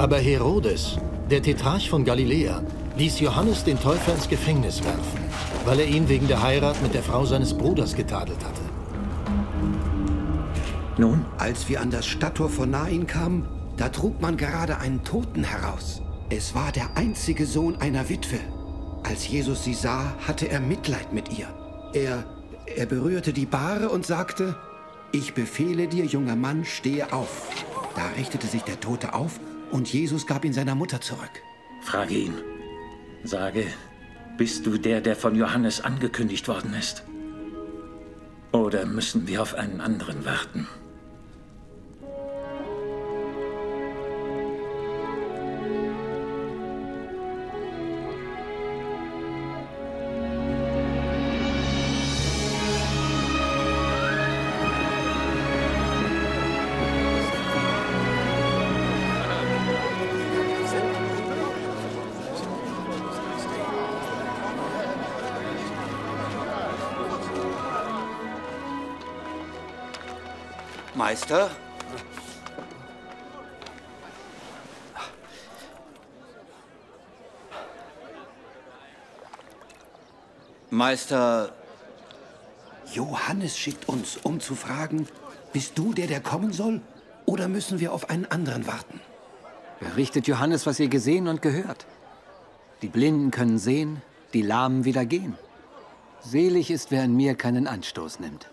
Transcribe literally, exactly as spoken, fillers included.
Aber Herodes, der Tetrarch von Galiläa, ließ Johannes den Täufer ins Gefängnis werfen, weil er ihn wegen der Heirat mit der Frau seines Bruders getadelt hatte. Nun? Als wir an das Stadttor von Nain kamen, da trug man gerade einen Toten heraus. Es war der einzige Sohn einer Witwe. Als Jesus sie sah, hatte er Mitleid mit ihr. Er, er berührte die Bahre und sagte, ich befehle dir, junger Mann, stehe auf. Da richtete sich der Tote auf und Jesus gab ihn seiner Mutter zurück. Frage ihn. Sage, bist du der, der von Johannes angekündigt worden ist? Oder müssen wir auf einen anderen warten? Meister? Meister, Johannes schickt uns, um zu fragen, bist du der, der kommen soll? Oder müssen wir auf einen anderen warten? Berichtet Johannes, was ihr gesehen und gehört. Die Blinden können sehen, die Lahmen wieder gehen. Selig ist, wer an mir keinen Anstoß nimmt.